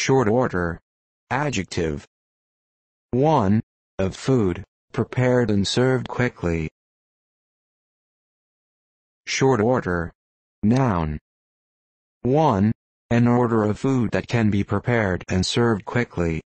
Short order. Adjective. 1. Of food, prepared and served quickly. Short order. Noun. 1. An order of food that can be prepared and served quickly.